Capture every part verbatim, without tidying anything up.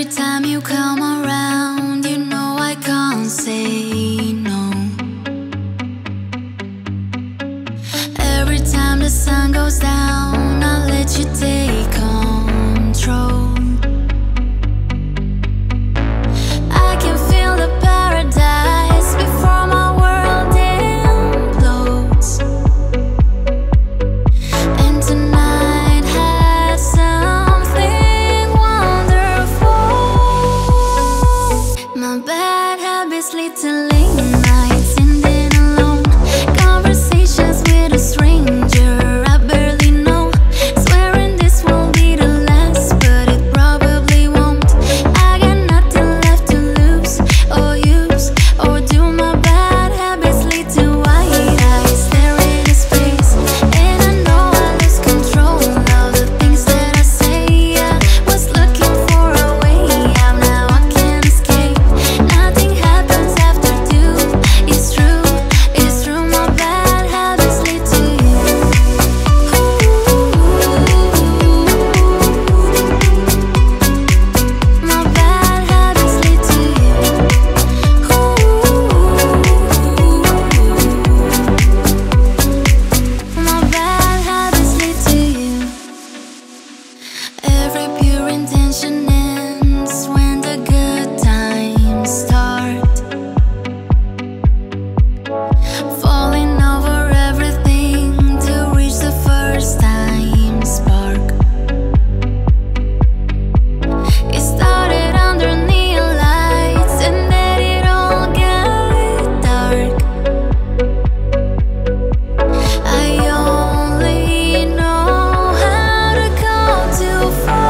Every time you come around, you know I can't say no. Every time the sun goes down, I'll let you take control. I can feel the paradise before my world implodes. And tonight has something wonderful. My bad habits lead to late nights, ending alone. Conversations with a stranger I barely know. Swearing this won't be the last, but it probably won't. I got nothing left to lose or use, or do. My bad habits lead to white eyes staring in space, and I know I lose control of the things that I say. I was looking for a way out, now I can't escape. Nothing happens after two. It's true, it's true. My bad habits lead to you. My bad habits lead to you. My bad habits lead to you. Every pure intention ends when the good times start. Falling over everything to reach the first time spark. It started under neon lights and then it all got dark. I only know how to go too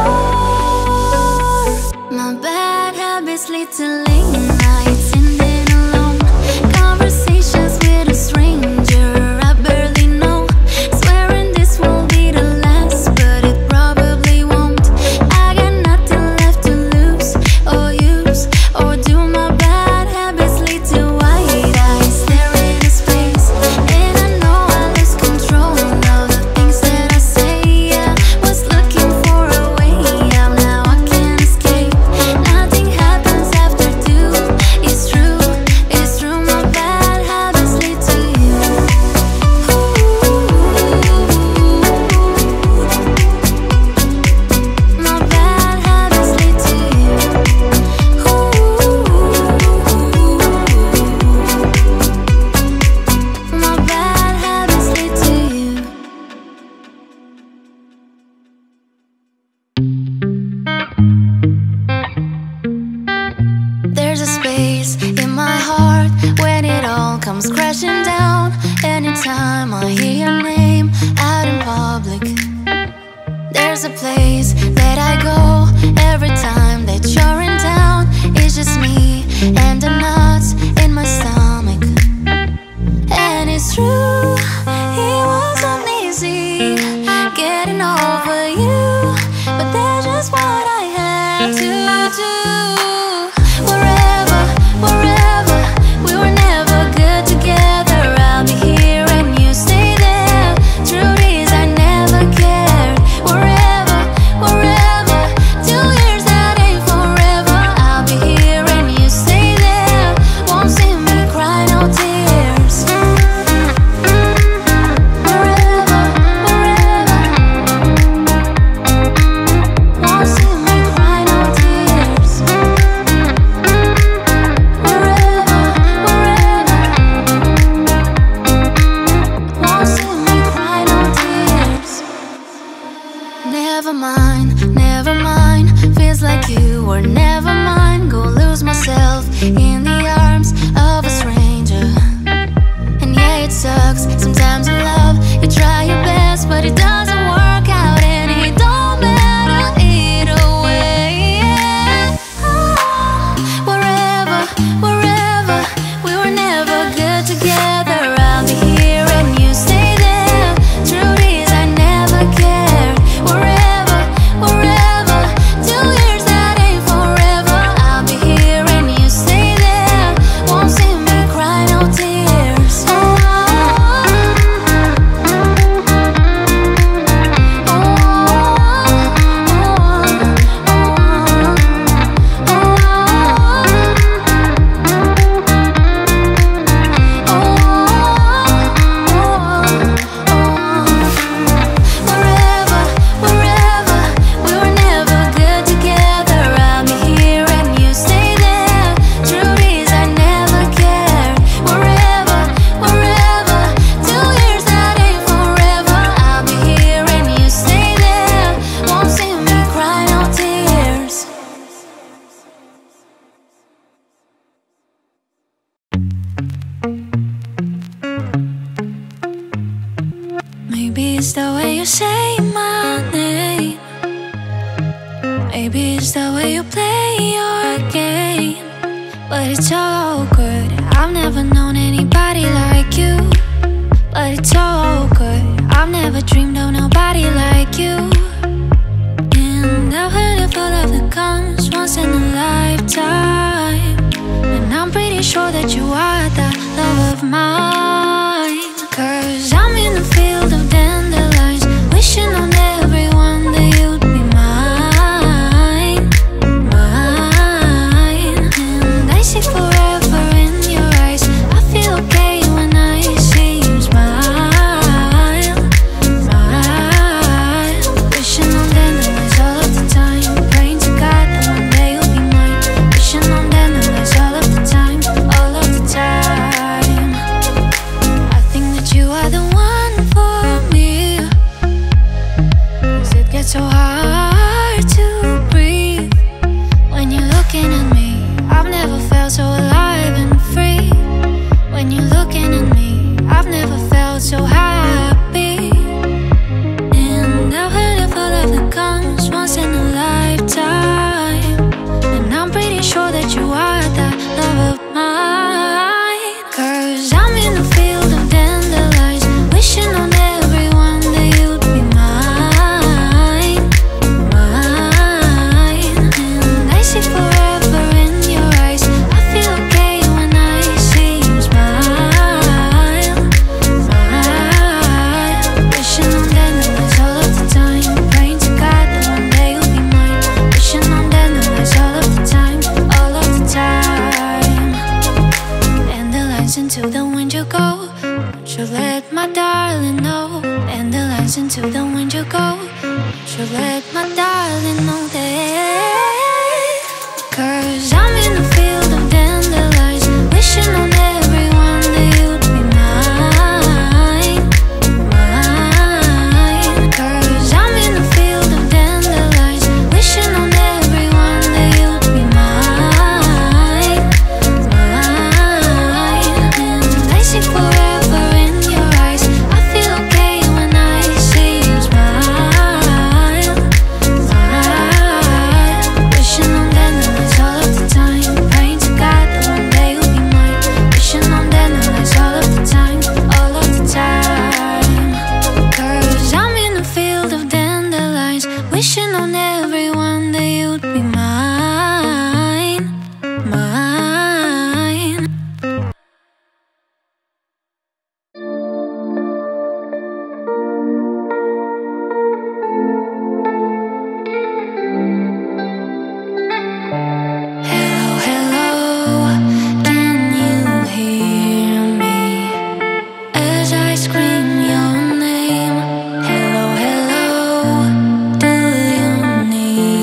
far. My bad habits lead to late nights, ending alone. Conversations with a stranger I barely know. Swearing this won't be the last, but it probably won't. I got nothing left to lose or use, or do. My bad habits lead to white eyes staring in space, and I know I lose control of the things that I say. I was looking for a way out, now I can't escape. Nothing happens after two. It's true, it's true. My bad habits lead to you. My bad habits lead to you. My bad habits lead to you. There's a space in my heart when it all comes crashing down. Anytime I hear your name out in public, there's a place that I go every time that you're in town. It's just me and the knots in my stomach. And it's true, it wasn't easy getting over you, but that's just what I had to do. Wherever, wherever, we were never good together. I'll be here and you stay there. Truth is I never cared. Wherever, wherever, two years that ain't forever. I'll be here and you stay there. Won't see me cry no tears. Wherever, wherever, won't see me cry no tears. Wherever, wherever, won't see me cry no tears. Never mind, never mind. Feels like you were never mine. Go lose myself in the arms of a stranger. And yeah, it sucks sometimes in love. You try your best, but it doesn't work out, and it don't matter either way. Yeah. Oh, wherever, wherever, we were never good together. I'll be here and you stay there. Truth is I never cared. Wherever, wherever, two years that ain't forever. I'll be here and you stay there. Won't see me cry no tears. Oh. you say my name. Maybe it's the way you play your game, but it's all good. I've never known anybody like you, but it's all good. I've never dreamed of nobody like you. And I've heard of all of the comes once in a lifetime, and I'm pretty sure that you are that love of mine. Cause I'm in the field of dandelions, wishing on everyone that you'd be mine, mine. And I see forever in your eyes. I feel okay when I see you smile, smile. Wishing on dandelions all of the time, praying to God that one day you'll be mine. Wishing on dandelions all of the time, all of the time. I think that you are the one for me, 'cause it gets so hard to breathe when you're looking at me. I've never felt so alive and free. When you're looking at me, I've never felt so happy. And I've heard of all of the comes once in a lifetime, and I'm pretty sure that you are that love of mine. Cause I'm in the field of dandelions, wishing on everyone that you'd be mine, mine. And I see forever in your eyes. I feel okay when I see you smile, smile. Wishing on dandelions all of the time, praying to God that one day you'll be mine. Wishing on dandelions all of the time, all of the time. Dandelions into the wind you go, won't you let my darling know? Dandelions into the wind you go, won't you let my darling know that? Cause I'm in the field of dandelions, wishing on everyone that you'd be mine, mine. Cause I'm in the field of dandelions, wishing on everyone that you'd be mine, mine. And I see forever in your eyes. I feel okay when I see you smile, smile. Wishing on dandelions all of the time, praying to God that one day you'll be mine. Wishing on dandelions all of the time, all of the time. Cause I'm in the field of dandelions, wishing on everyone that you'd be mine, mine. Hello, hello, can you hear me as I scream your name? Hello, hello, do you need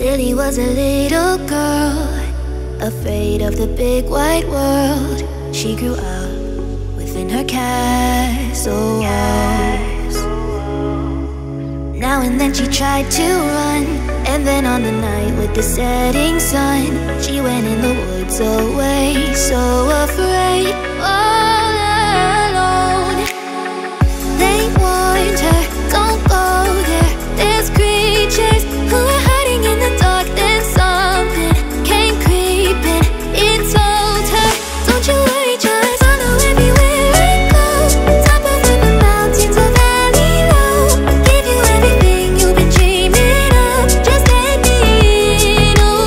Lily was a little girl, afraid of the big white world. She grew up within her castle walls. Now and then she tried to run, and then on the night with the setting sun, she went in the woods away, so afraid, all alone. They warned her, don't go there, there's creatures who are hiding in the dark. Then something came creeping, it told her, don't you worry, just follow everywhere I go. Top of the mountains or valley low, give you everything you've been dreaming of. Just let me know.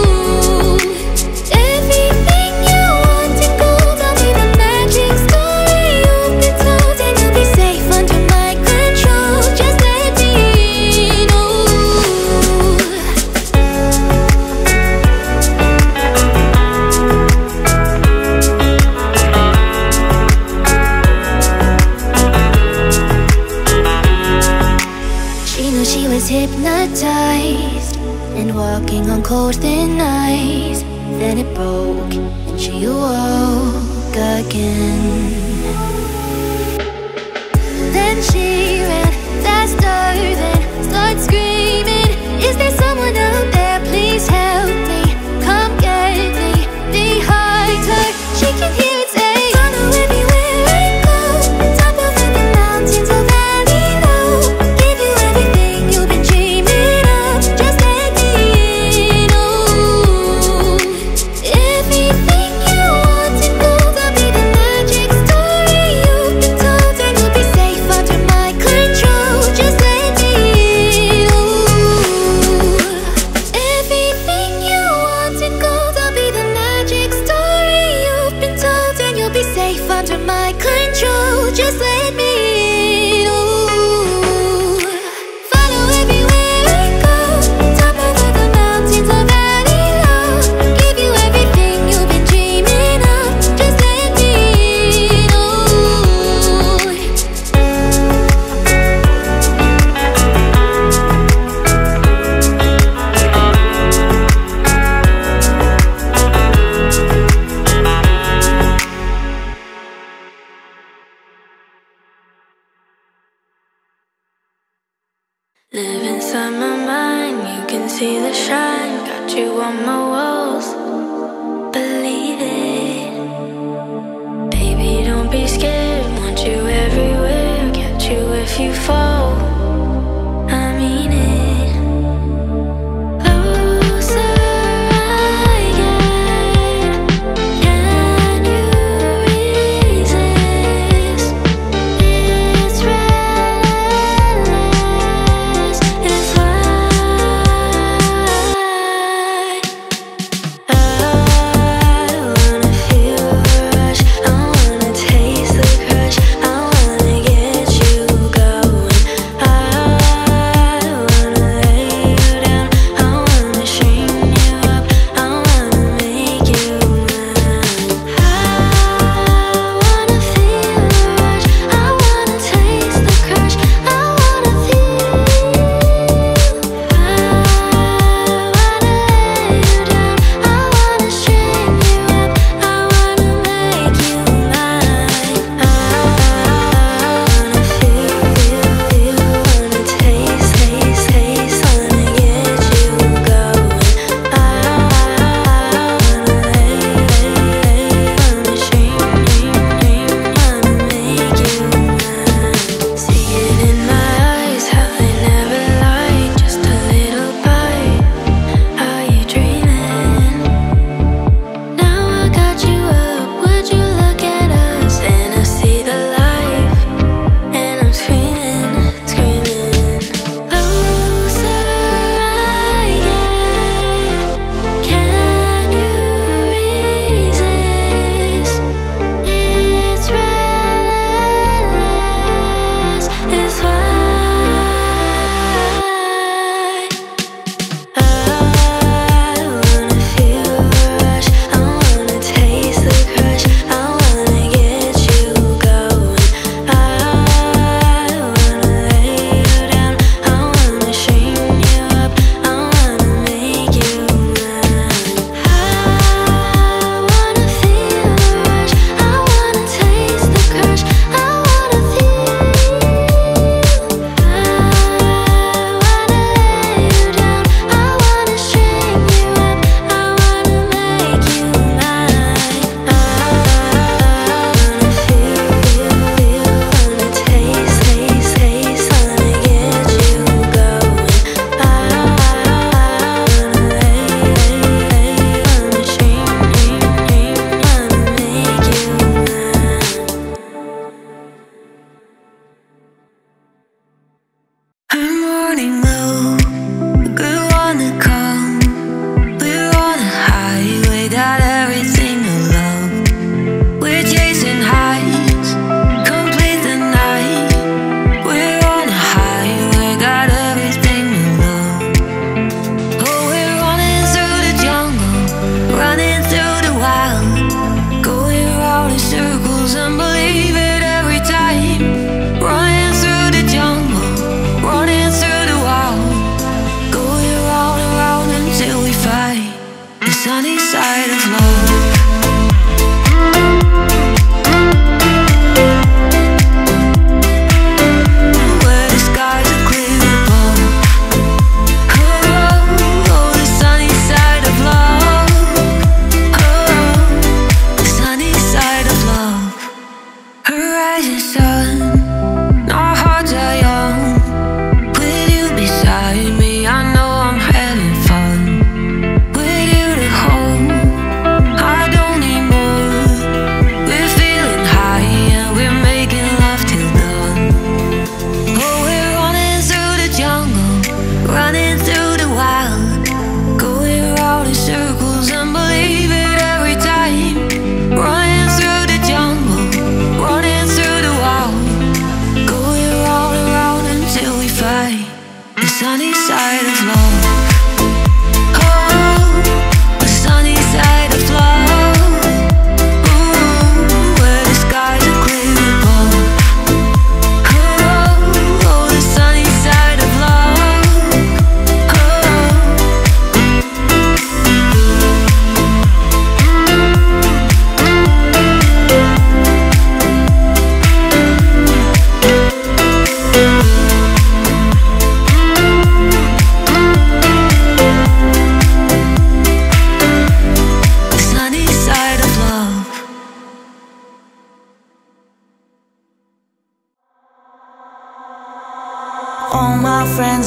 Everything you want and gold, I'll be the magic story you've been told, and you'll be safe under my control. Just let me know. She knew she was hypnotized and walking on cold thin ice. Then it broke and she awoke again. Then she ran faster than started screaming, is there someone out there? Please help me, come get me. Behind her, she can hear it say, follow everywhere I go. Top of the mountains or valley low, give you everything you've been dreaming of. Just let me know. Everything you want and gold, I'll be the magic story you've been told, and you'll be safe under my control. Just let me know. Everything you want and gold, I'll be the magic story you've been told, and you'll be safe under my control. Just let me know. Follow everywhere I go. Top of the mountains or valley low, give you everything you've been dreaming of. Just let me know. Live inside my mind, you can see the shine. Got you on my walls, believe it. Baby, don't be scared, want you everywhere. Catch you if you fall, I mean it. Closer I get, can you resist? It's relentless, it's why I wanna feel the rush, I wanna taste the crush, I wanna get you going.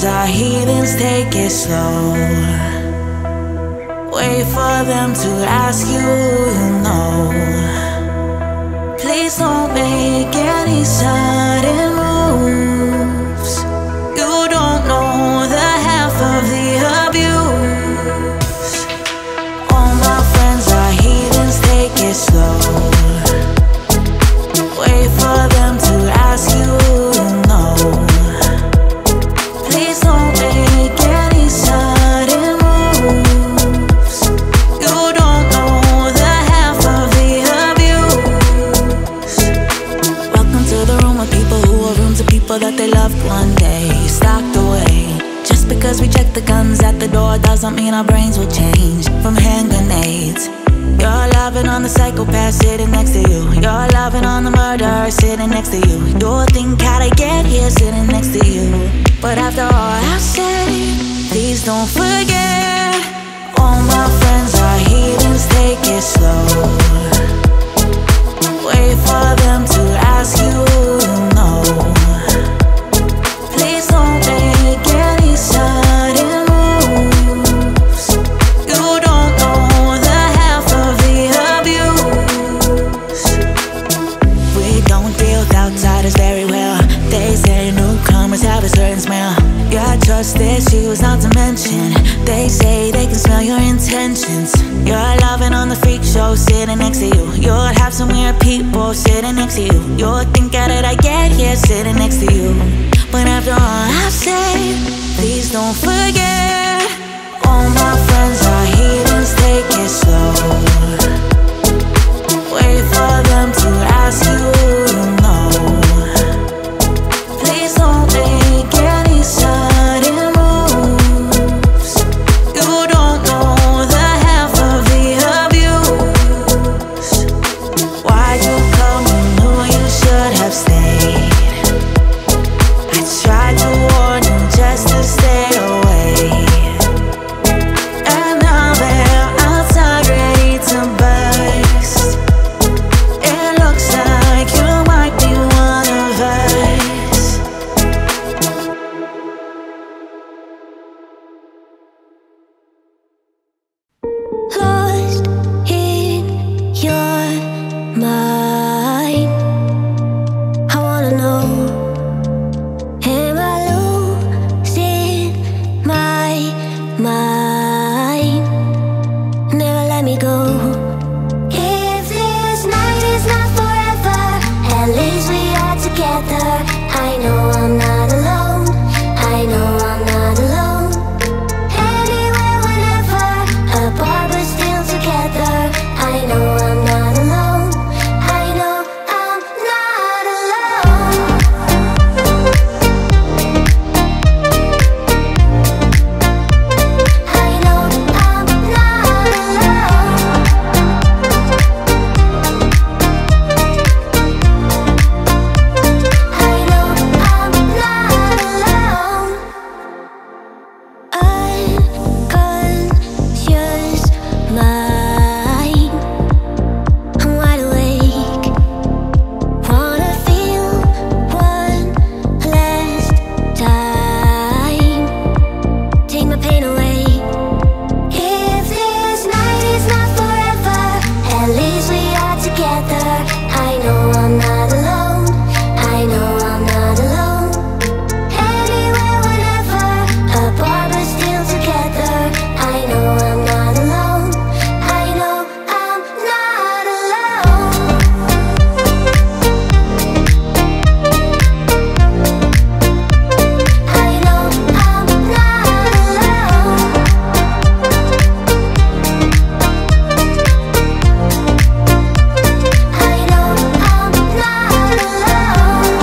friends are heathens, take it slow. Wait for them to ask you who you know. Please don't make any sudden moves. You don't know the half of the abuse. All my friends are heathens, take it slow. Wait for them to ask you who you know. Please don't make any sudden moves. You don't know the half of the abuse. Welcome to the room of people who are rooms of people that they loved one day, stocked away. Just because we check the guns at the door doesn't mean our brains will change from hand grenades. You're loving on the psychopath sitting next to you. You're loving on the murderer sitting next to you. You'll think how'd I get here sitting next to you. But after all I've said, please don't forget. All my friends are heathens, take it slow. Wait for them to ask you who you know. Please don't make any sudden moves. You don't know the half of the abuse. We don't deal with outsiders very well. They say newcomers have a certain smell. Your trust issues not to mention. They say they can smell your intentions. You're loving on the freak show sitting next to you. You'll have some weird people sitting next to you. You'll think how did I get here sitting next to you. But after all I've said, please don't forget. All my friends are heathens, take it slow. Wait for them to ask you who you know. Please don't make any sudden moves. You don't know the half of the abuse. Why'd you come when you knew you should have stayed? I tried to warn you just to stay away. And now they're outside ready to burst. It looks like you might be one of us. Lost in your mind. I wanna know, am I losing my mind? Never let me go. If this night is not forever, at least we are together. I know I'm not alone. I know I'm not alone. Anywhere, whenever, apart but still together. I know I'm not alone. I know I'm not alone. I know I'm not alone. I know I'm not alone. Unconscious mind, I'm wide awake. Wanna feel one last time. Take my pain away. If this night is not forever, at least we are together. I know I'm not alone. I know I'm not alone. Anywhere, whenever, apart but still together. I know I'm not alone. I know I'm not alone. I know I'm not alone. I know I'm not alone.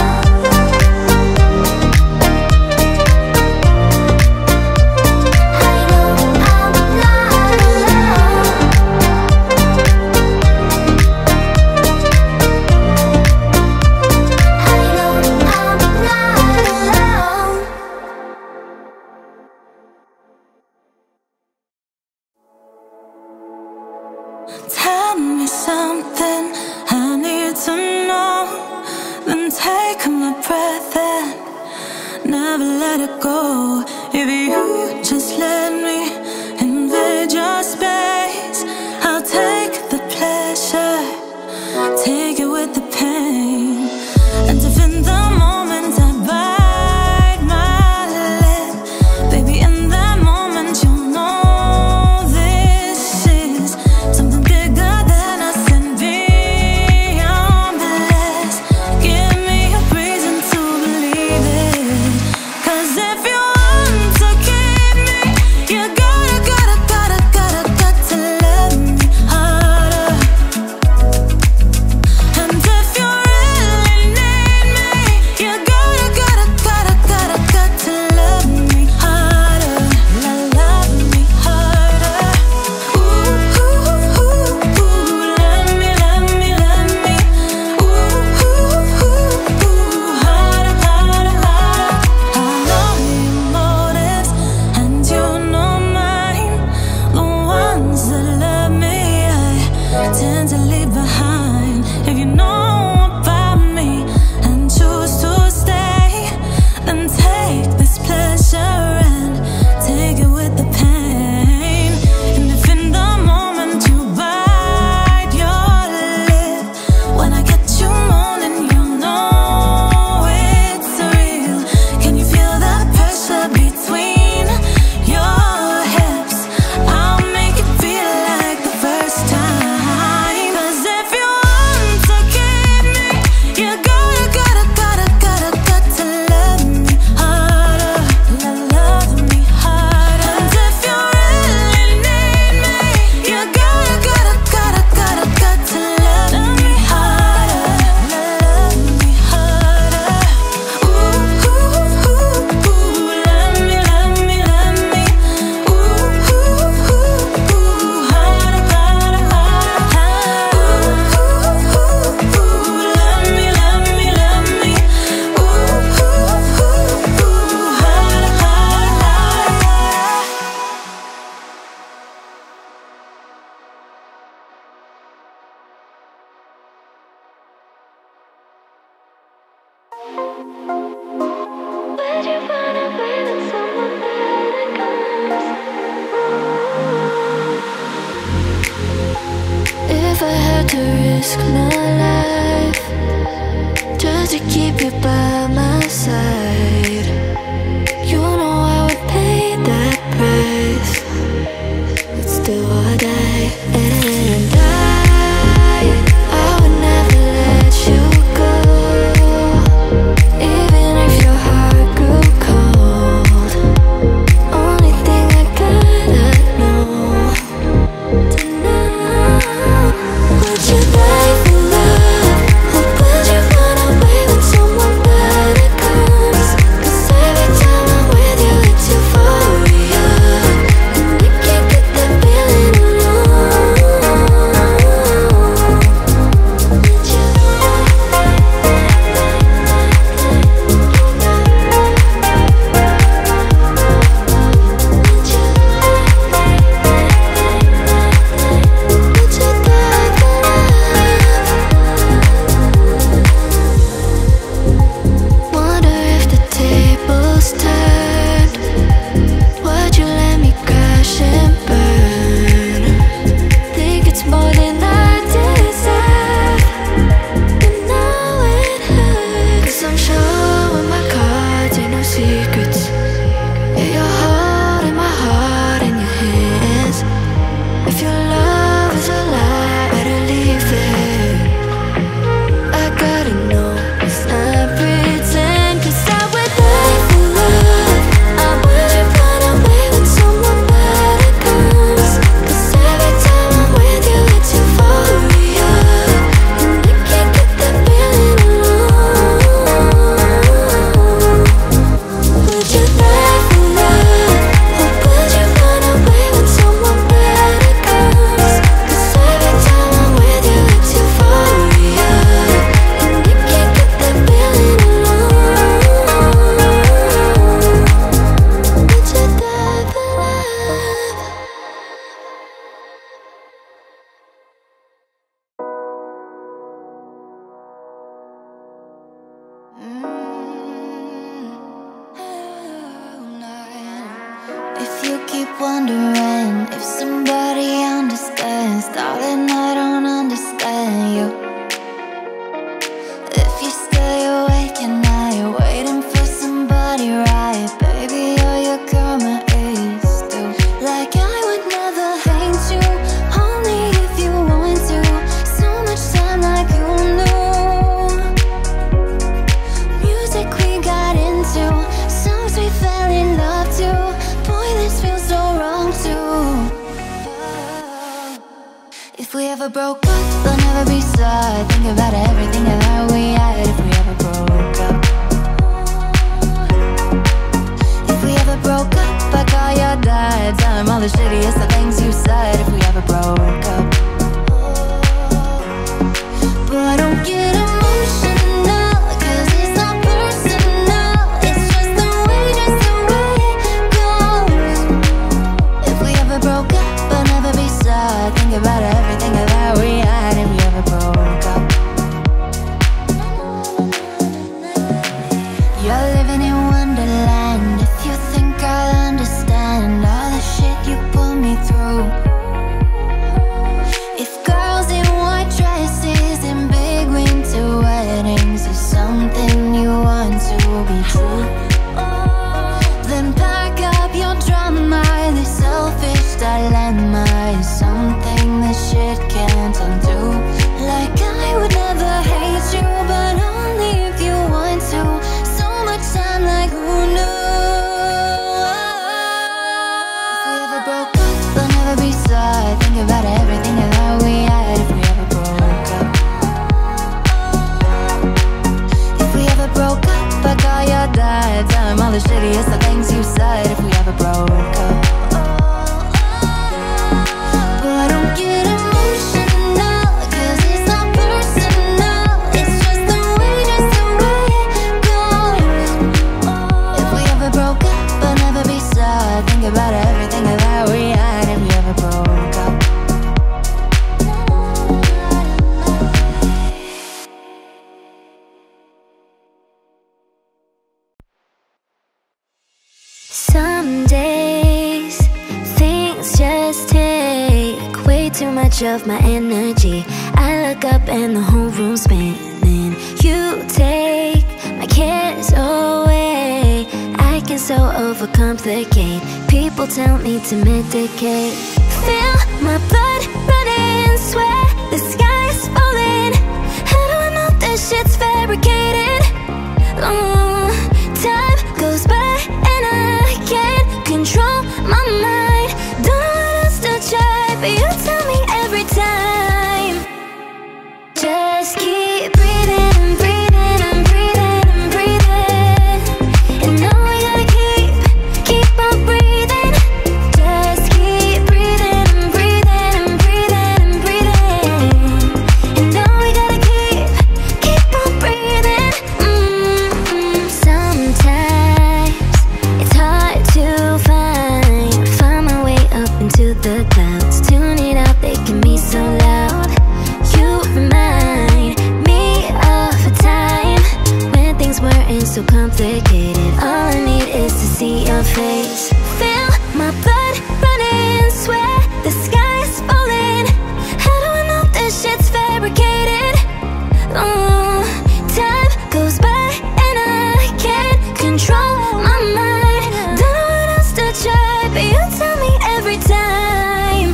I know I'm not alone. I know I'm not alone. Tell me something I need to know. Then take my breath and never let gotta go. If you just let me invade your space, I'll take the pleasure, take it with the pain. And if in the moment I bite my lip, baby, in that moment you'll know this is something bigger than us and beyond bliss. Give me a reason to believe it, 'cause if you want to keep me, you gotta, gotta, gotta, gotta, got to love me harder. And if you really need me, you gotta, gotta, gotta, gotta, got to love me harder. Love me harder. Ooh, ooh, ooh, ooh, let me, let me, let me. Ooh, ooh, ooh, ooh, harder, harder, harder. I know your motives and you know mine. The ones that love me, I tend to leave behind. If you know about me and choose to stay, then take this pleasure and take it with the pain. And if in the moment you bite your lip, when I get you moaning, you know it's real. Can you feel the pressure between your hips? I'll make it feel like the first time. 'Cause if you want to keep me, you gotta, gotta, gotta, gotta, got to love me harder. Love me harder. And if you really need me, you gotta, gotta, gotta, gotta, got to love me harder. Love me harder. Ooh, ooh, ooh, ooh, let me, let me, let me. Ooh, ooh, ooh, ooh, harder, harder, harder. Ooh, ooh, ooh, ooh, let me, let me, let me. Ooh, ooh, ooh, ooh, harder, harder, harder. Would you wanna be with someone better comes? If I had to risk my life just to keep you by my side, you know I would pay that price. But still I die, and I, I would never let you go. Even if your heart grew cold, only thing I gotta know to know. Would you die for love, or would you run away when someone better comes? 'Cause I we ever broke up, there'll never be sad. Think about everything that we had. If we ever broke up, if we ever broke up, I call your dad, tell him all the shittiest of things you said. If we ever broke up, but I don't get emotional, cause it's not personal. It's just the way, just the way it goes. If we ever broke up, I'll never be sad. Think about everything that we had. If we ever broke up, you're living in Wonderland. If you think I'll understand all the shit you put me through. If girls in white dresses and big winter weddings is something you want to be true, then pack up your drama. This selfish dilemma is something this shit can't undo. Like I would never hate you, but only if you want to. So much time, like who knew? If we ever broke up, we'll never be sad. Think about everything that we had. If we ever broke up, if we ever broke up, I call your dad, tell him all the shittiest of things you said. If we ever broke up, but I don't get emotional, cause it's not personal. It's just the way, just the way it goes. If we ever broke up, I'll never be sad. Think about everything that we had. If we ever broke up, some days things just take way too much of my energy. I look up and the whole room's spinning. You take my cares away. I can so overcomplicate. People tell me to medicate. Feel my blood running, swear the sky's falling. How do I know this shit's fabricated? Oh, time goes by and I can't control my mind. Don't know what else to try, but you tell me every time. Just keep breathing and breathing and breathing and breathing. And know we gotta keep, keep on breathing. Just keep breathing and breathing and breathing and breathing. And know we gotta keep, keep on breathing. Mm-hmm. Sometimes it's hard to find, find my way up into the clouds. Tune it out, they can be so loud. You remind me of a time when things weren't so complicated. All I need is to see your face. Feel my blood running, swear the sky's falling. How do I know this shit's fabricated? Oh, time goes by and I can't control my mind. Don't know what else to try, but you tell me every time.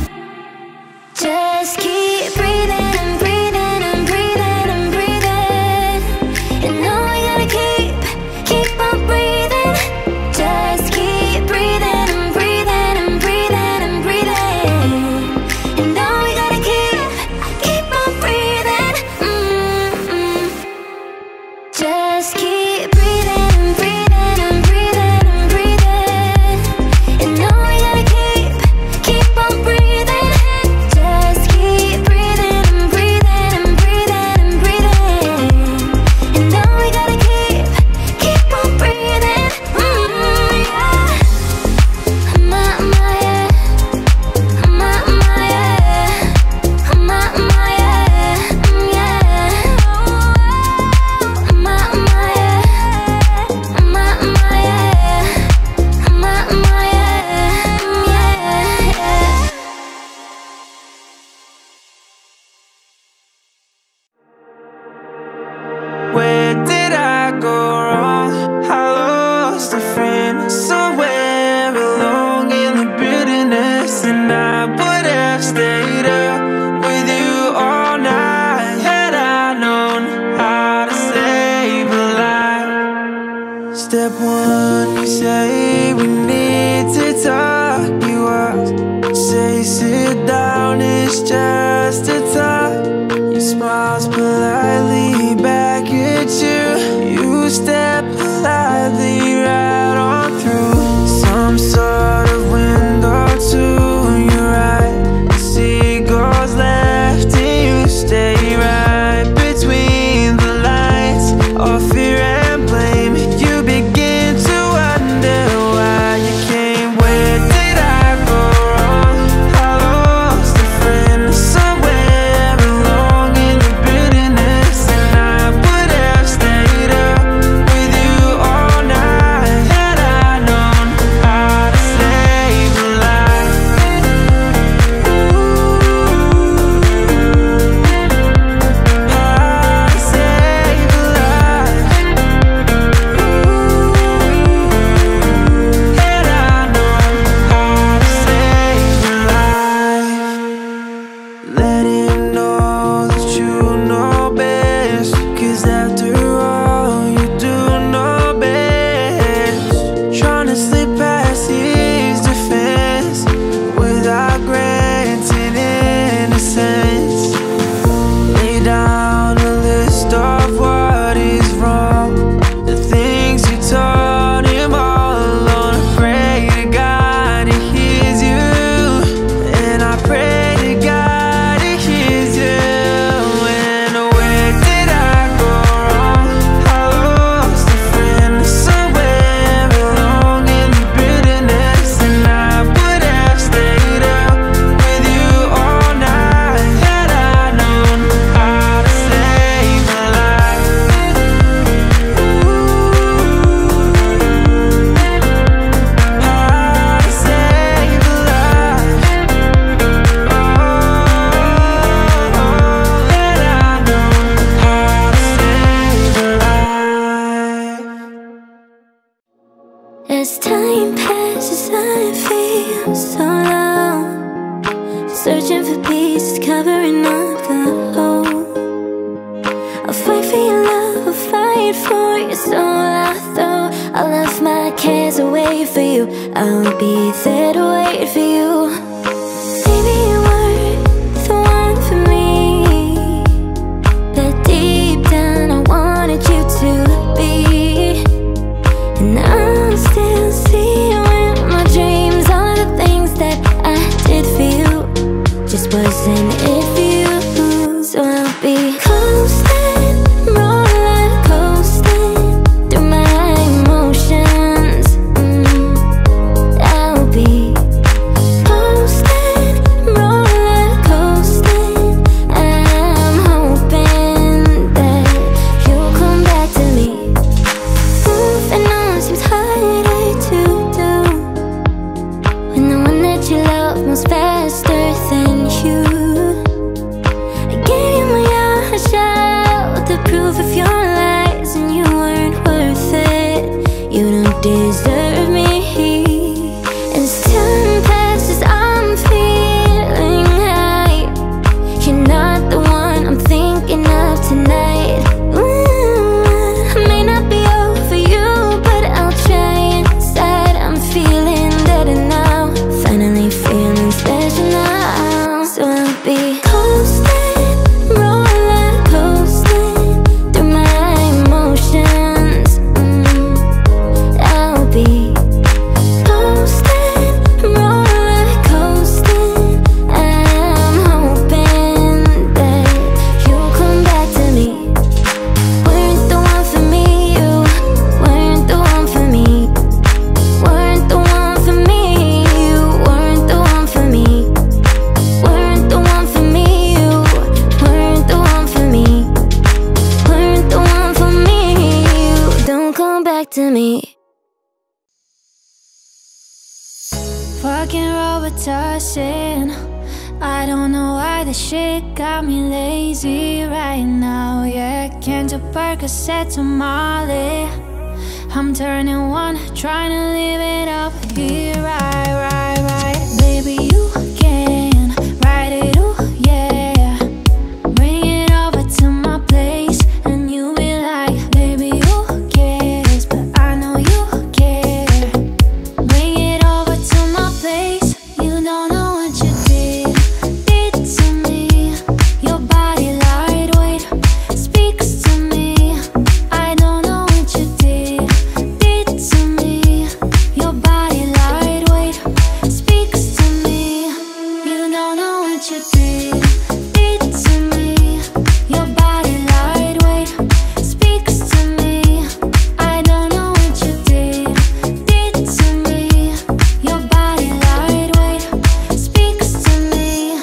Just keep breathing and breathing and breathing and breathing. And know we gotta keep, keep on breathing. Just keep breathing and breathing and breathing and breathing. And know we gotta keep, keep on breathing. Mm-hmm. Just keep breathing and breathing and breathing and breathing. And know we gotta keep, keep on breathing. Just keep breathing and breathing and breathing and breathing. And know we gotta keep, keep on breathing. Mm-hmm, yeah. My, my, yeah. My, my, yeah. My, my, yeah. Mm, yeah. My, my, yeah. My, my, yeah. My, my, yeah. Mm, yeah. Where did I go wrong? I lost a friend somewhere along in the bitterness, and I would have stayed up with you all night had I known how to save a life. Step one, you say we need to talk. You up, say sit down, it's just a searching for peace, covering up the hole. I'll fight for your love, I'll fight for your soul. Although I left my cares away for you, I'll be there to wait for you. Baby, you were the one for me, that deep down I wanted you to be. And I'll still see you in my dreams. All of the things that I did for you just wasn't it for you. So I'll be coasting, roller coasting through my emotions. mm. I'll be coasting, roller coasting. I'm hoping that you'll come back to me. Moving on seems harder to do when the one that you love moves faster than you. I gave you my all, I showed the proof of your lies, and you weren't worth it. You don't deserve me. And as time passes, I'm feeling high. You're not the one I'm thinking of tonight. Ooh, I may not be over you, but I'll try inside. I'm feeling better now, finally feeling special now. So I'll be coasting, roller coasting through my emotions. mm. I'll be coasting, roller coasting. I'm hoping that you'll come back to me. Weren't the one for me, you weren't the one for me. Weren't the one for me, you weren't the one for me. Weren't the one for me, you weren't the one for me. Weren't the one for me, you don't come back to me. Fucking Robitussin. I don't know why this shit got me lazy right now. Yeah, can't do Percocet to Molly. I'm turning one, trying to live it up here. Right, right, right. Baby, you can ride it, ooh, yeah. Bring it over to my place, and you be like, baby, who cares? But I know you care. Bring it over to my place. You don't know what you did, did to me. Your body lightweight speaks to me. I don't know what you did, did to me. Your body lightweight speaks to me. You don't know what you did, did to me. Your body lightweight speaks to me. I don't know what you did, did to me. Your body lightweight speaks to me.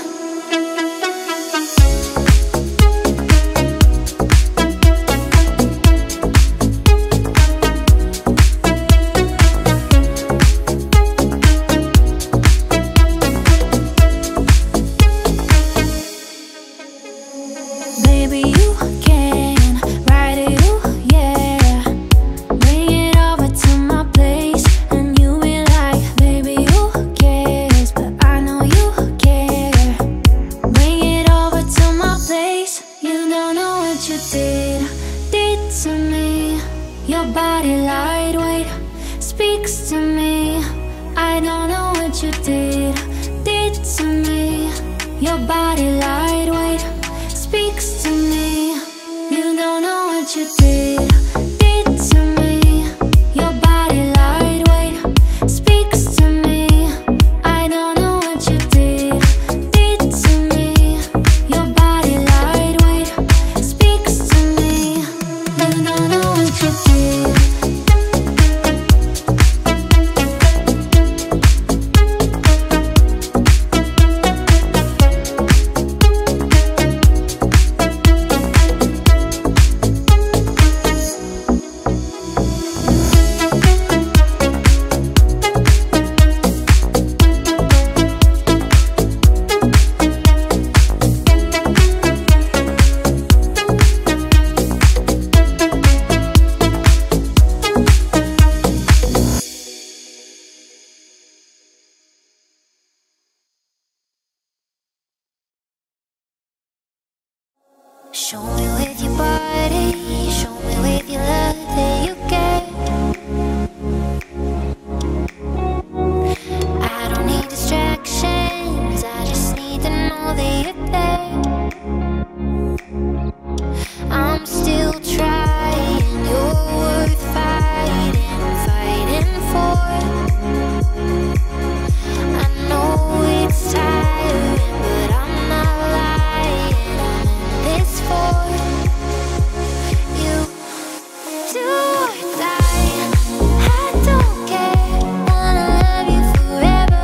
Baby, you can ride it, ooh, yeah. Bring it over to my place, and you be like, baby, who cares? But I know you care. Bring it over to my place. You don't know what you did, did to me. Your body lightweight speaks to me. I don't know what you did, did to me. Your body lightweight speaks to me. You don't know what you did, did to me. Your body lightweight speaks to me. I don't know what you did, did to me. Your body lightweight speaks to me. You don't know what you did. Show me with your body, show me with your love that you get. I don't need distractions, I just need to know that you're there. I'm still trying, you're worth fighting, fighting for. I know it's tiring, but I'm not lying, I'm in this for you. Do or die, I don't care, wanna love you forever.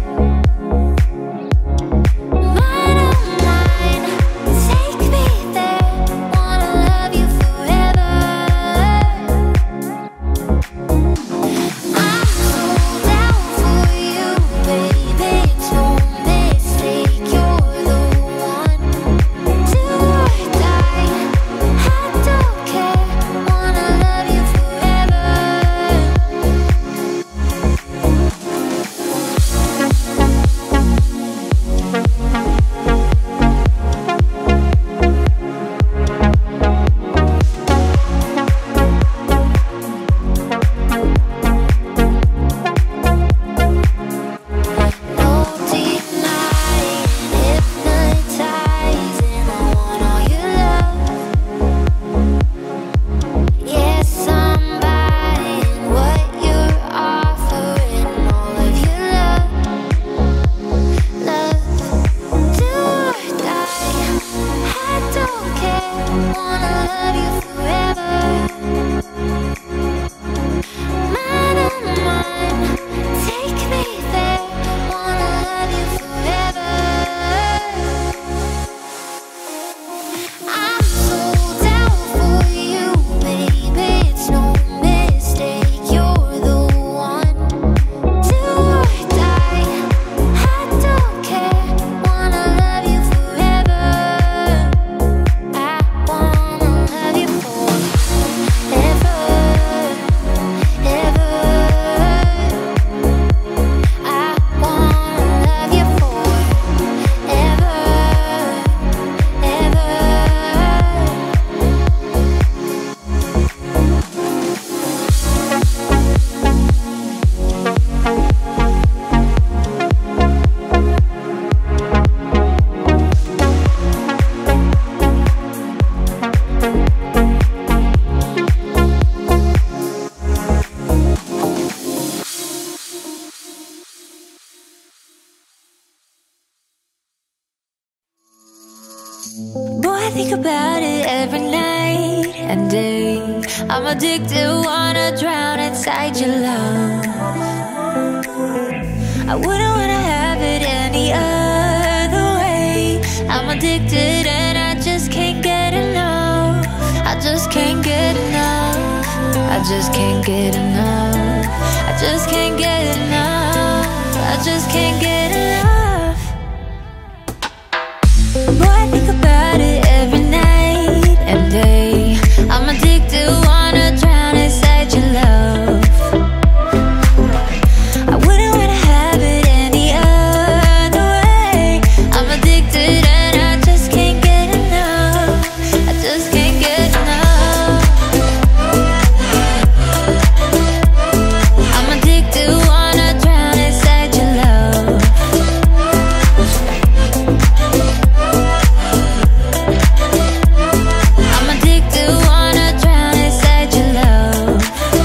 Mine, oh mine, take me there, wanna love you forever. I'm so down for you, baby, it's no mistake, you're the one. Do or die, I don't care, wanna love you forever. No denying, hypnotizing, I want all your love. Yes, I'm buying what you're offering, all of your love. Love, do or die, I don't care, wanna love you forever. Mine, oh mine, take me there, wanna love you forever. I'm so down for you, baby, it's no mistake, you're the one. Do or die, I don't care, wanna love you forever. I wanna love you forever, ever. I wanna love you forever, ever. Boy, I think about it every night and day. I'm addicted, wanna drown inside your love. I wouldn't wanna have it any other way. I'm addicted and I just can't get enough. I just can't get enough. I just can't get enough. I just can't get enough. I just can't get enough. Boy, I think about it every night and day. I'm addicted, wanna drown inside your love. I wouldn't wanna have it any other way. I'm addicted and I just can't get enough. I just can't get enough. I'm addicted, wanna drown inside your love. I'm addicted, wanna drown inside your love.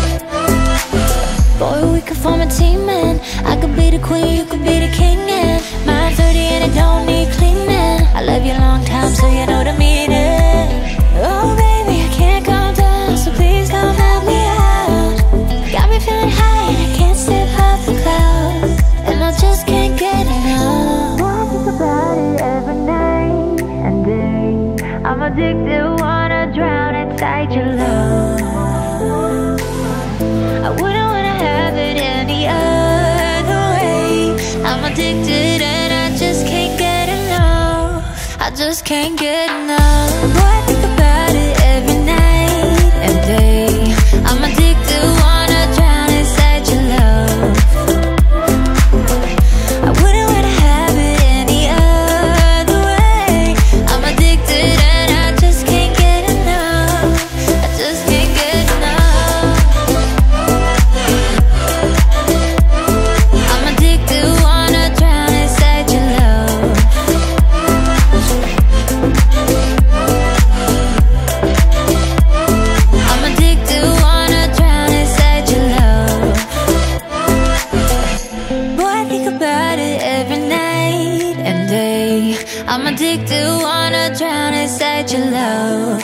Boy, we could form a team, and I could be the queen, you could be the king, and mine thirty and it don't need cleaning. I love you long time, so you know the meaning. Oh baby, I can't calm down, so please come help me out. Got me feeling high and I can't step off the clouds, and I just can't get enough. Boy, I think about it every night and day. I'm addicted, wanna drown inside your love. I wouldn't wanna have it any other way. I'm addicted and I just can't get enough. I just can't get enough. Boy, I think about it every night and day. I'm addicted, wanna drown inside your love. I wouldn't wanna have it any other way. I'm addicted and I just way. I'm addicted, wanna drown inside your love.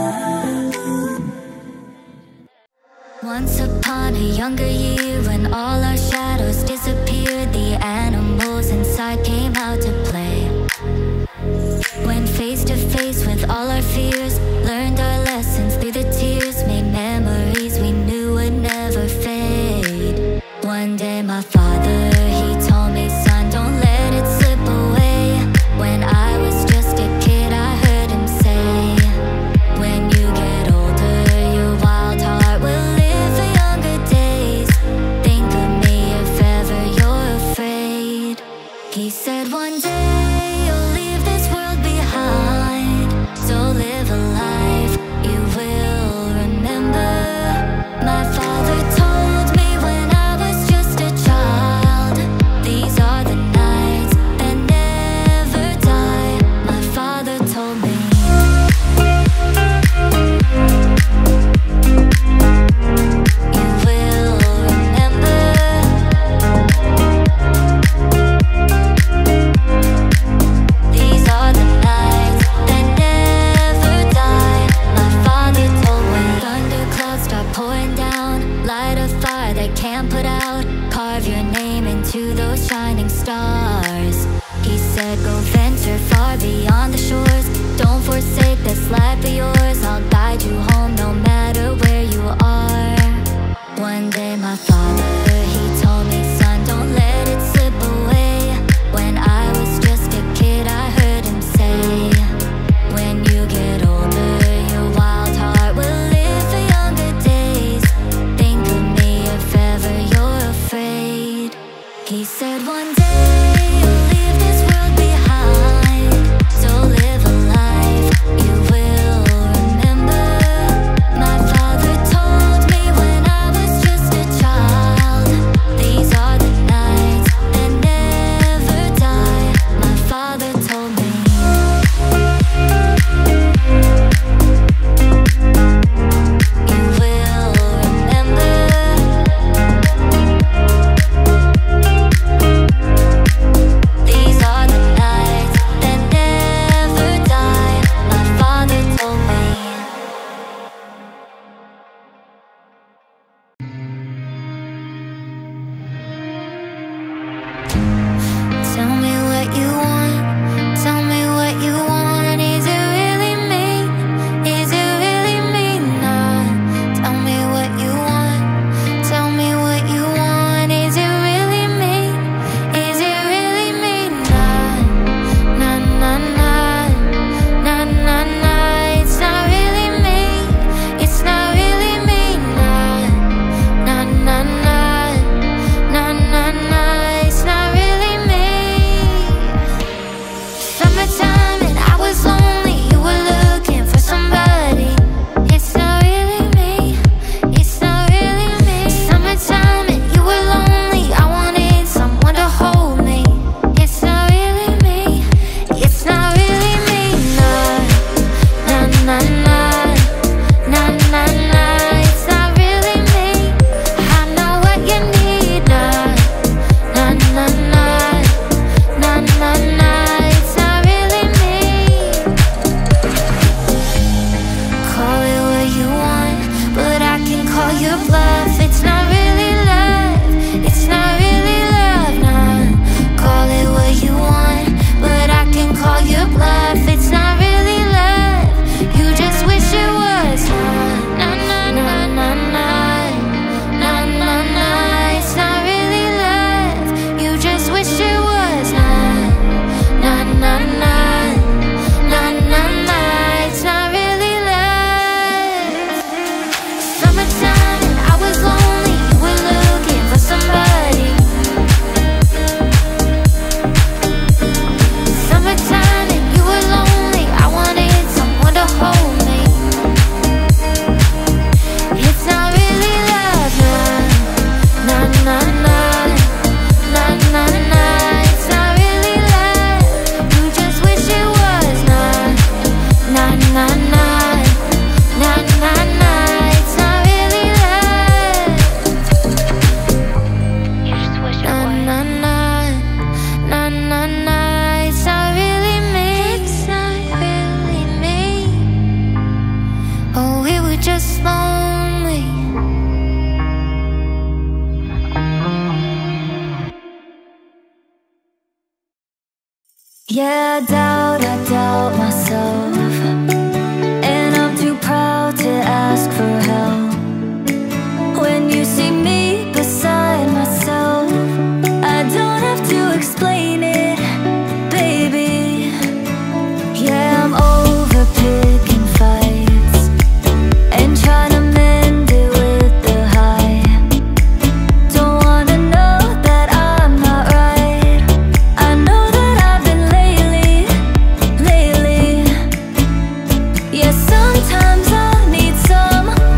Once upon a younger year, when all our shadows disappeared, the animals inside came out to play. When face to face with all our fears, learned our lessons through the tears, made memories we knew would never fade. One day my father, he told me, son, don't let it slip away. When I was just a kid, I heard him say, when you get older, your wild heart will live for younger days. Think of me if ever you're afraid. He said one day you'll leave this world behind, so live a life you will remember. My father told me when I was just a child, these are the nights that never die. My father told me. You will remember. These are the nights that never die. My father told me. Thunder clouds start pouring down, light a fire that can't put out, carve your name into those shining stars. He said go venture far beyond the shores, don't forsake this life of yours. I'll guide you home no matter where you are. One day my father, he told me, son, don't let it slip away. When I was just a kid, I heard him say, when you get older, your wild heart will live for younger days. Think of me if ever you're afraid. He said one day you'll leave this world behind, so live a life you will remember. My father told me when I was just a child, Yeah, I doubt, I doubt myself, and I'm too proud to ask for help. When you see me beside myself, I don't have to explain it, baby. Yeah, I'm over picking fights and trying to mend it with the high. Don't wanna know that I'm not right. I know that I've been lately, lately. Yeah, sometimes I need some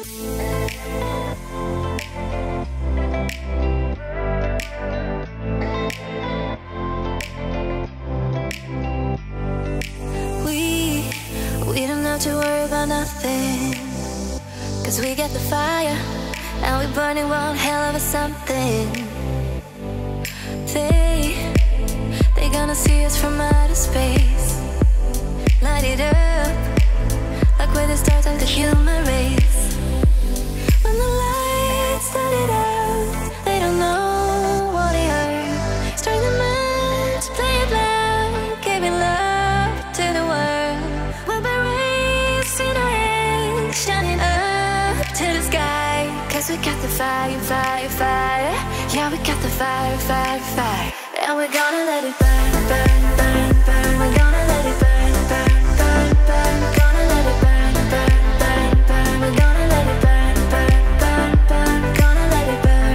We, we don't have to worry about nothing, 'cause we got the fire, and we're burning one hell of a something. They, they gonna see us from outer space. Light it up, like we're the stars of the human race. When the lights started out, they don't know what they heard. Strike the match, play it loud, giving love to the world. We'll be raising our hands, shining up to the sky. 'Cause we got the fire, fire, fire. Yeah, we got the fire, fire, fire. And we're gonna let it burn, burn, burn, burn. We're gonna let it burn, burn, burn, burn. We're gonna let it burn, burn, burn, burn. We're gonna let it burn, burn, burn, burn. We're gonna let it burn.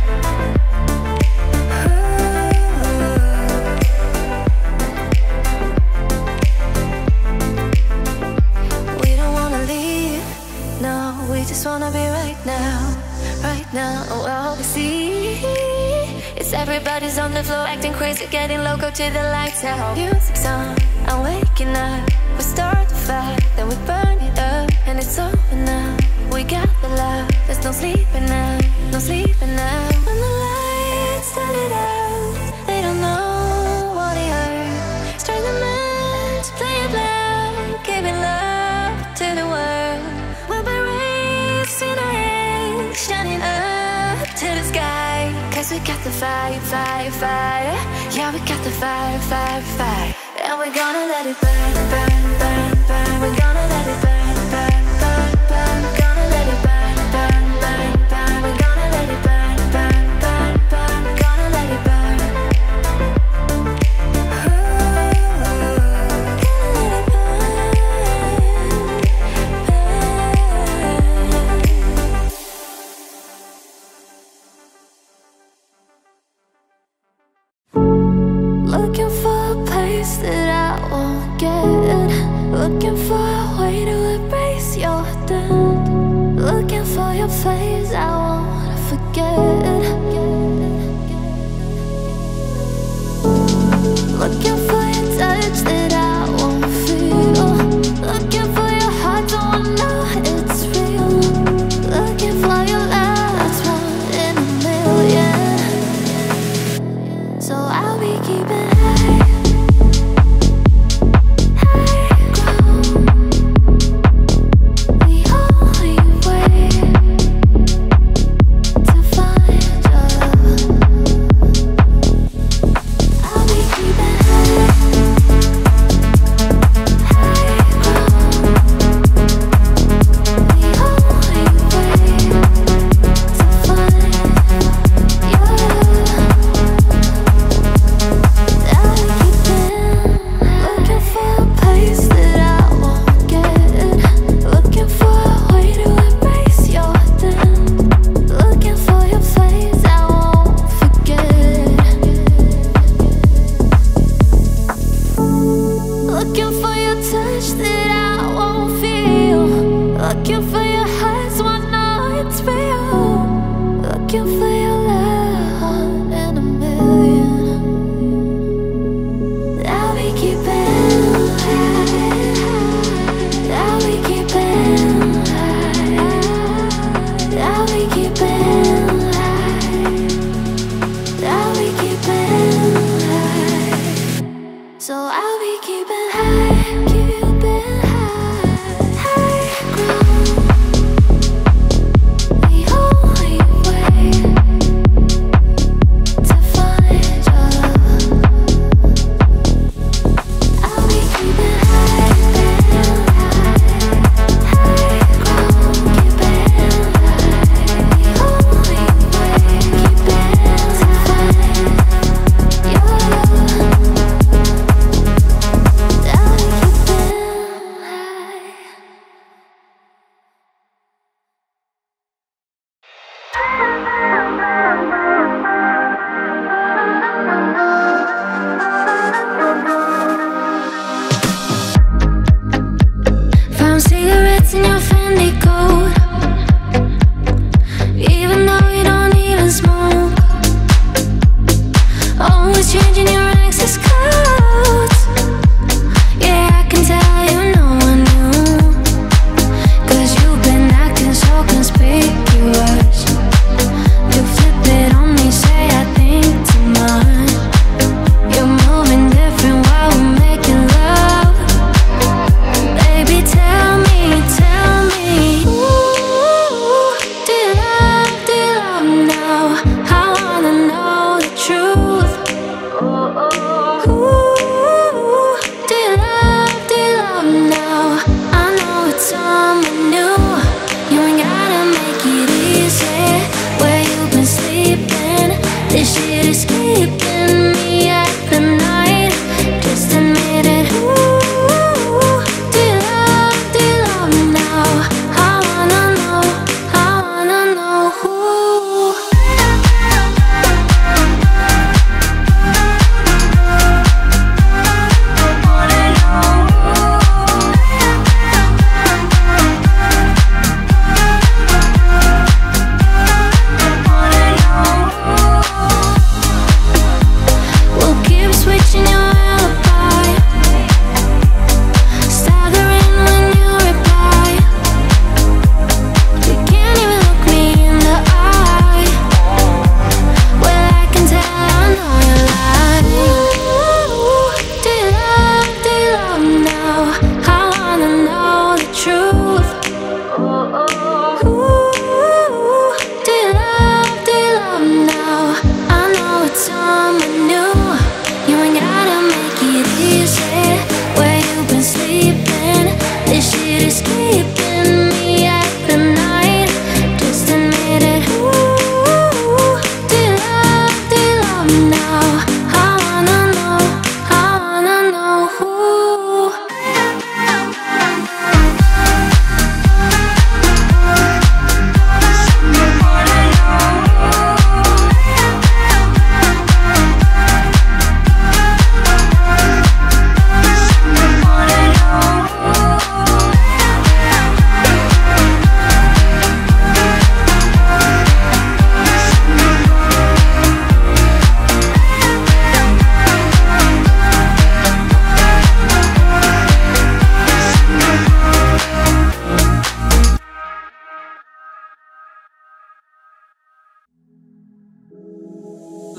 Ooh. We don't wanna leave, no. We just wanna be right now, right now. Oh, all we see is everybody's on the floor acting crazy, getting loco to the lights out. Music's on, I'm waking up. We start the fire, then we burn it up, and it's over now. We got the love, there's no sleeping now, no sleeping now. When the lights started out, they don't know what they heard. Strike the match, play it loud, giving love to the world. We'll be raising our hands, shining up to the sky. 'Cause we got the fire, fire, fire. Yeah, we got the fire, fire, fire. And we're gonna let it burn, burn, burn, burn. We're gonna let it burn, burn, burn, burn. We're gonna let it burn, burn, burn, burn. We're gonna let it burn, burn, burn, burn. We're gonna let it burn. Ooh, gonna let it burn, burn. Looking for a place that I won't get. Looking for a way to erase your death. Looking for your face I won't forget. Looking for your touch that I won't feel. Looking for your heart, don't I know it's real. Looking for your love, that's one in a million. So I'll be keeping high. I'll be keeping high.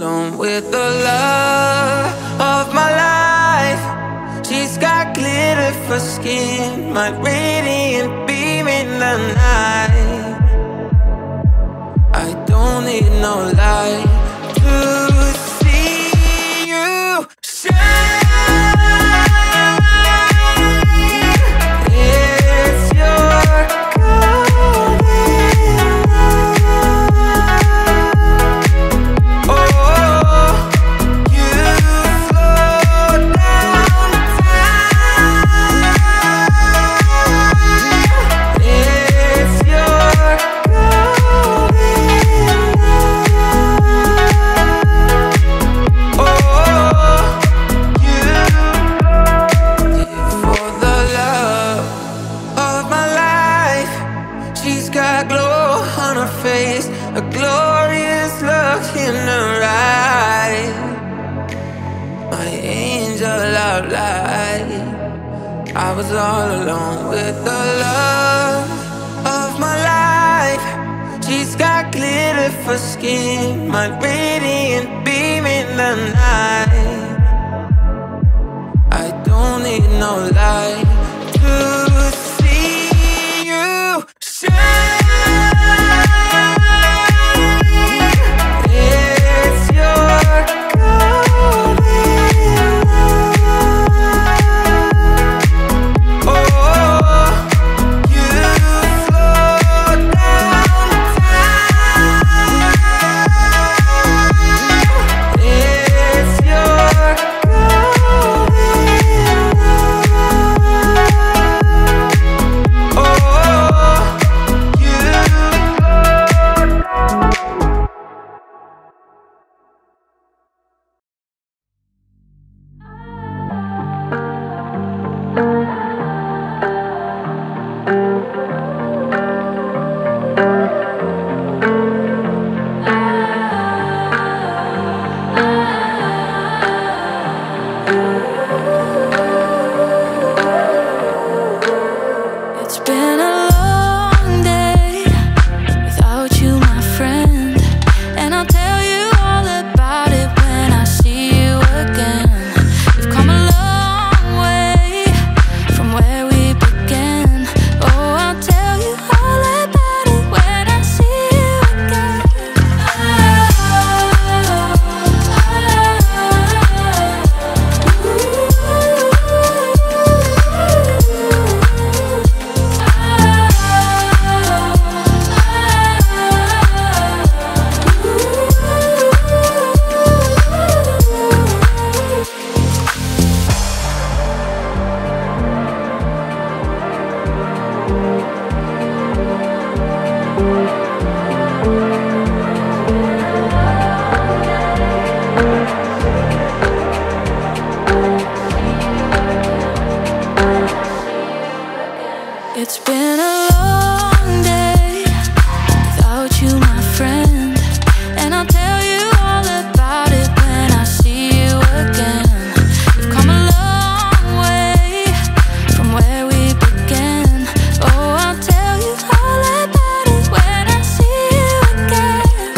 alone with the love of my life. She's got glitter for skin, my radiant beam in the night. I don't need no light to see you shine. It's your a glorious look in her eyes, my angel of light. I was all alone with the love of my life. She's got glitter for skin, my radiant beam in the night. I don't need no light to see you shine. It's been a long day without you, my friend, and I'll tell you all about it when I see you again. We've come a long way from where we began. Oh, I'll tell you all about it when I see you again.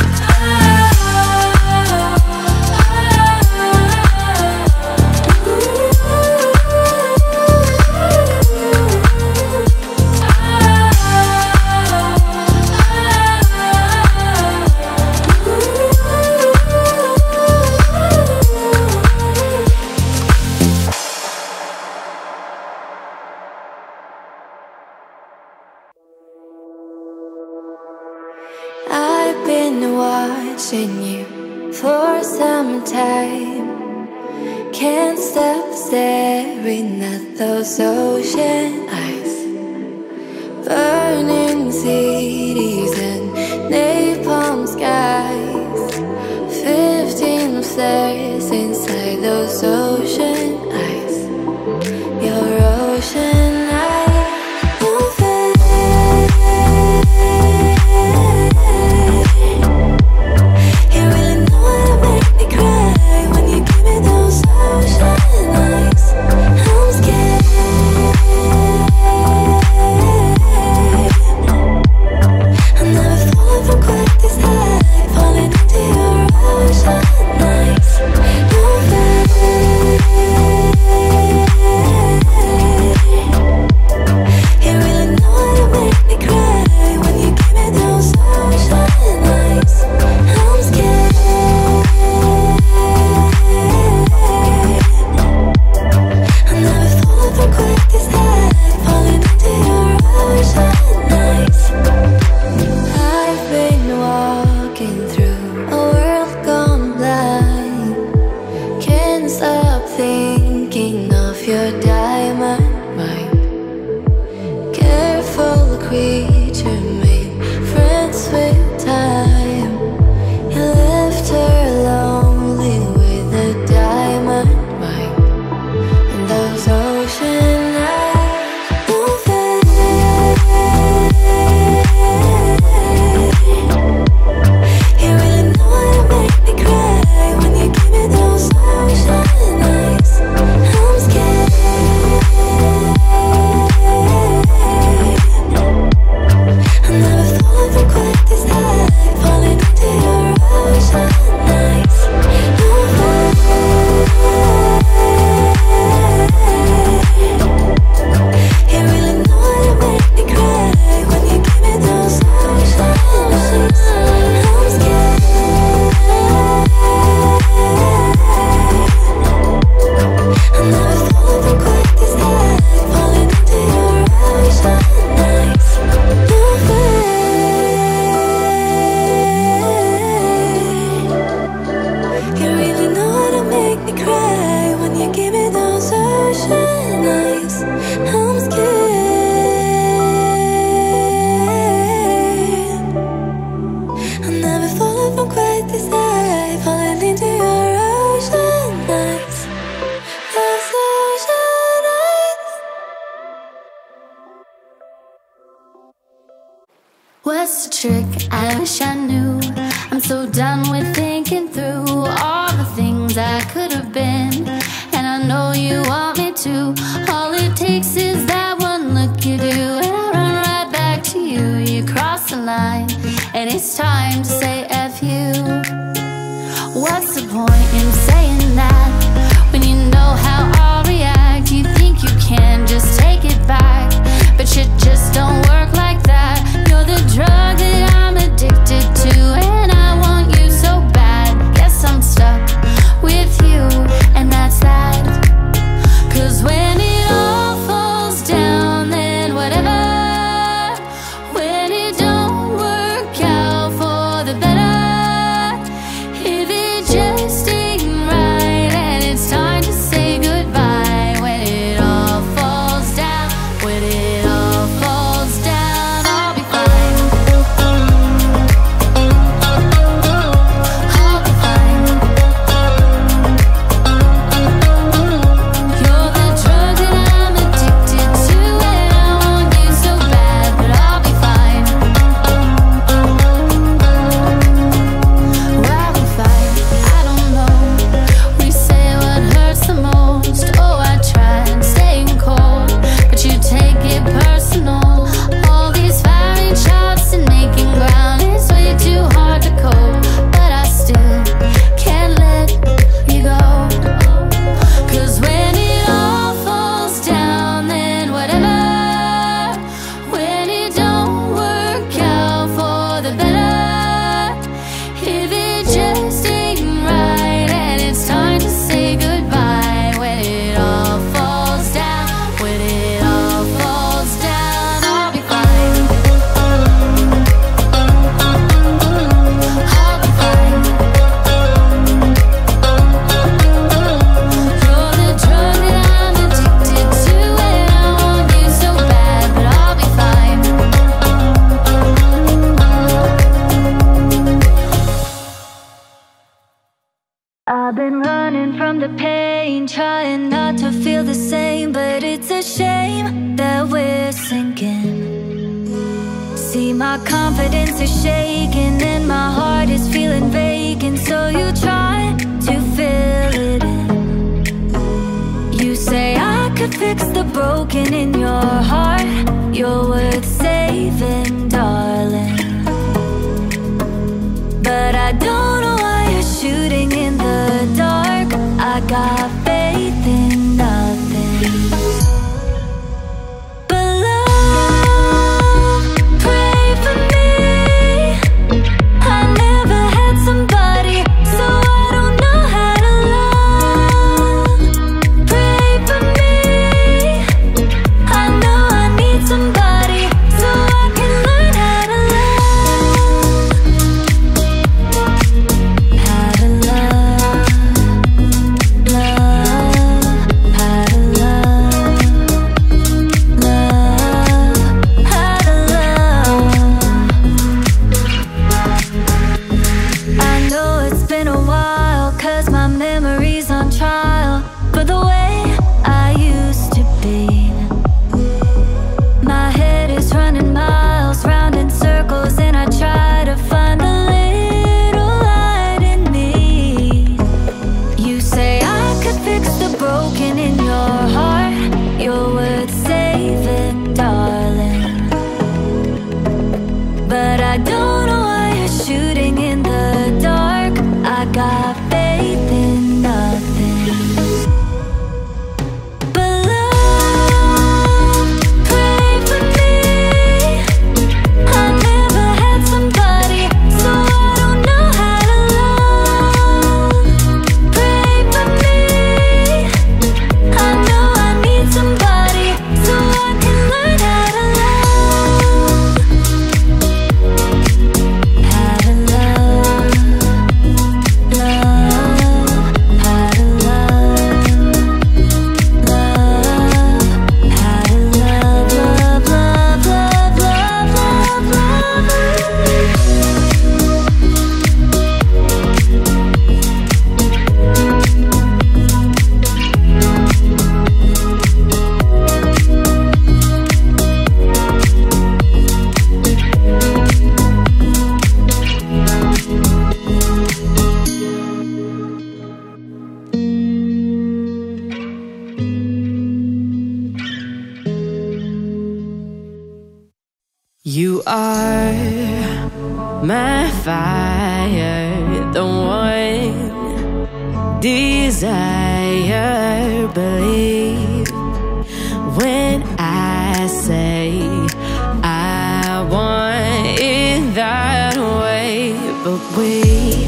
I've been watching you for some time. Can't stop staring at those ocean eyes, burning cities and napalm skies. Fifteen flares inside those ocean eyes. Your ocean eyes moving. You really know how to make me cry when you give me those ocean eyes. I'm scared. I'm What's the trick? I wish I knew. I'm so done with thinking through all the things I could have been, and I know you want me to. All it takes is that one look you do, and I run right back to you. You cross the line, and it's time to say F you. What's the point in saying that when you know how I'll react? You think you can just take it back, but shit just don't work like that. You're the drug that I'm addicted to, and I want you so bad. Guess I'm stuck with you, and that's that. Cause when it all falls down, then whatever. When it don't work out for the better, if it just ain't right and it's time to say goodbye. When it all falls down, when it all falls down, I'll be fine. I'll be fine. You're the drug that I'm addicted to, and I want you so bad, but I'll be fine. Well, I'll be fine. I don't know. We say what hurts the most. Oh, I tried staying cold, but you take it personal. All these firing shots and making ground is way too hard to cope, but I still can't let you go. Cause when it all falls down, then whatever. When it don't work out for the better, if it just ain't right and it's time to say goodbye. When it all falls down, when it all falls down, I'll be fine. I'll be fine. You're the drug that I'm addicted to, and I want you so bad, but I'll be fine. I've been running from the pain, trying not to feel the same, but it's a shame that we're sinking. See, my confidence is shaking and my heart is feeling vacant, so you try to fill it in. You say I could fix the broken in your heart. You're worth saving, darling. But I don't know why you're shooting in the dark. I got faith in nothing but love. Pray for me. I never had somebody, so I don't know how to love. Pray for me. I know I need somebody, so I can learn how to love. How to love, love, how to love, love, how to love. I know it's been a while, cause my memory's on trial for the way I used to be. My head is running miles round in circles, and I try to find a little light in me. You say I could fix the broken in your heart. You're worth saving, darling. But I don't know why you're shooting in the dark. I got faith in nothing but love. Pray for me. I never had somebody, so I don't know how to love. Pray for me. I know I need somebody, so I can learn how to love. You are my fire, the one desire. Believe when I say I want it that way. But we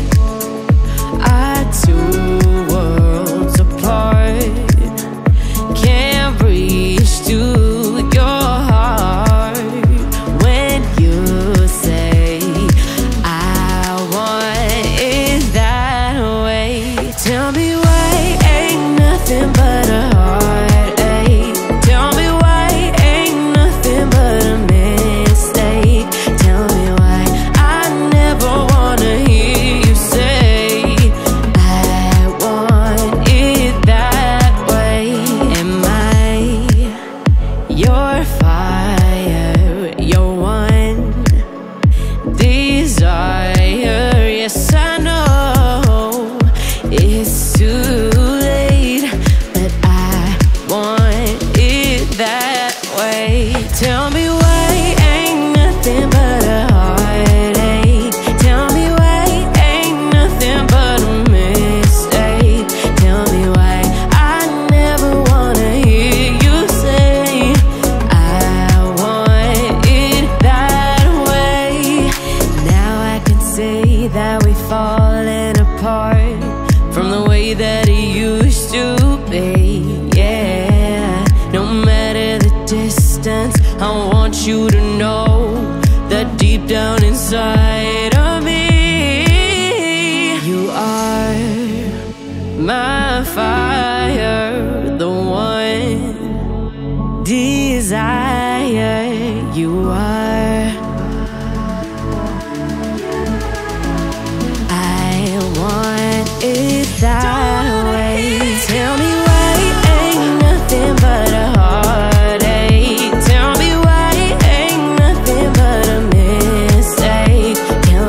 are two worlds apart, can't reach to your heart when you say I want it that way. Tell me why ain't nothing but a heartache. Tell me why ain't nothing but a mistake. Tell me why I never wanna hear you say I want it that way. Am I your fire, your one desire? Yes, I know it's too late, but I want it that way. Tell me why ain't nothing but a heartache. Tell me why ain't nothing but a mistake. Tell me why I never wanna hear you say I want it that way. Now I can see that we've fallen apart from the way that it used to be. Yeah, no matter the distance, I want you to know that deep down inside of me, you are my fire, the one desire. You are. I want it that way. Tell me why ain't nothing but a heartache. Tell me why ain't nothing but a mistake. Tell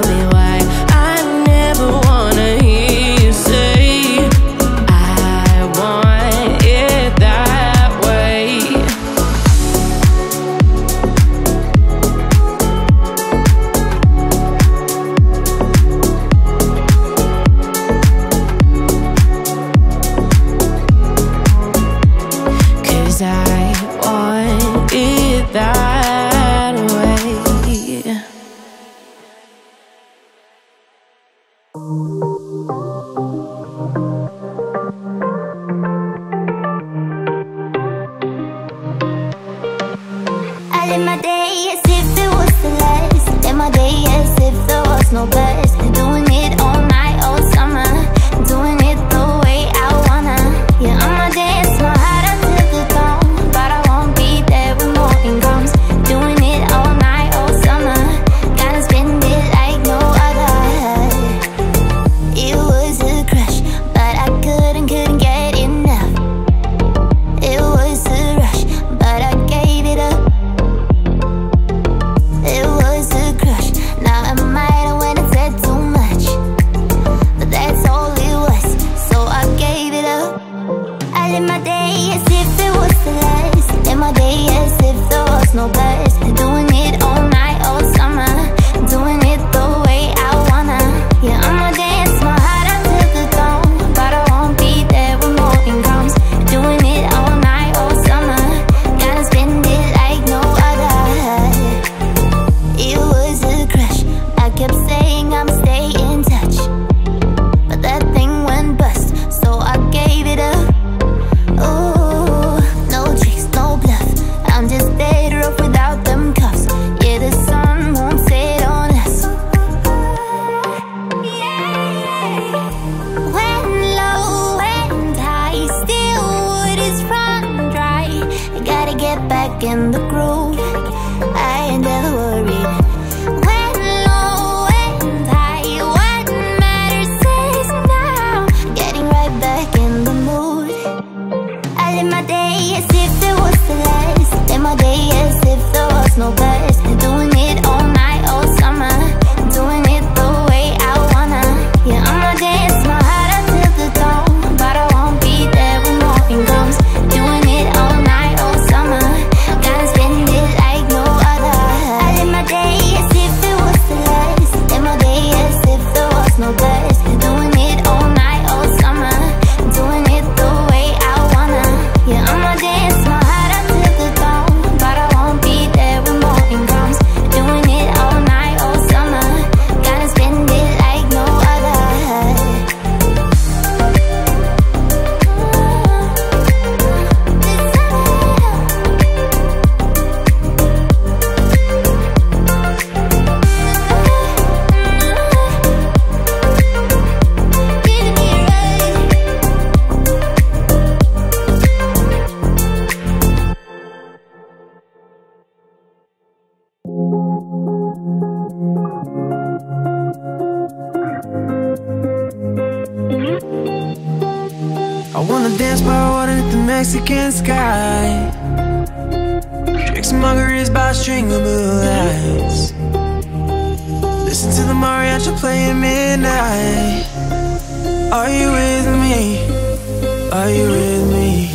wanna dance by water at the Mexican sky. Drink some margaritas by a string of blue lights. Listen to the mariachi playing midnight. Are you with me? Are you with me?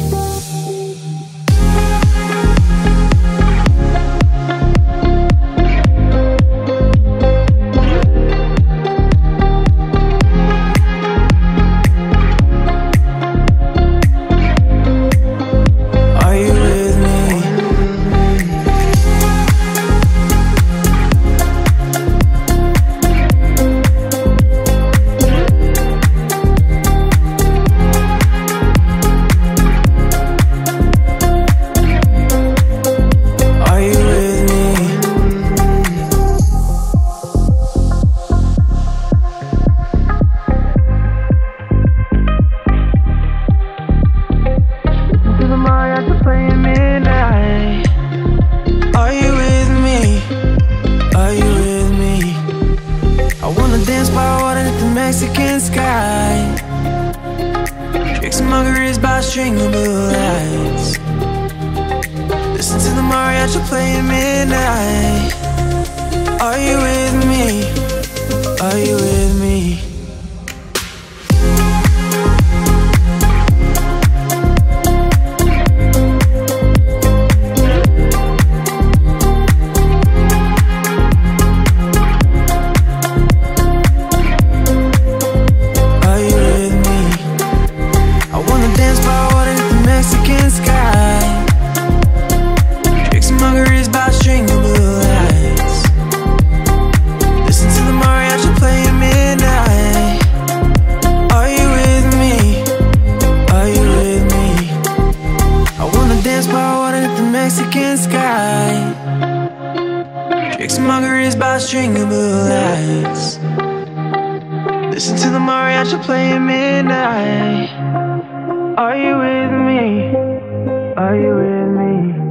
Mexican sky. Drink some margaritas by a string of blue lights. Listen to the mariachi playing midnight. Are you with me? Are you with me? Mexican sky. Drink some margaritas by a string of blue lights. Listen to the mariachi playing midnight. Are you with me? Are you with me?